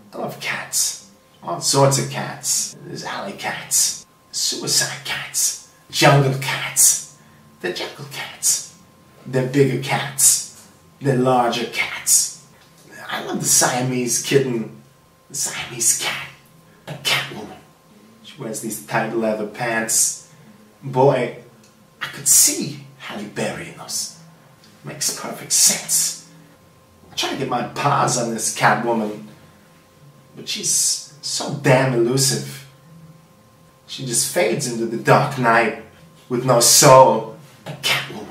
I love cats. All sorts of cats. There's alley cats, suicide cats, jungle cats. They're jungle cats. They're bigger cats. They're larger cats. I love the Siamese kitten, the Siamese cat, a Catwoman. She wears these tight leather pants. Boy, I could see Halle Berry in those. Makes perfect sense. I try to get my paws on this Catwoman, but she's so damn elusive. She just fades into the dark night with no soul. A Catwoman.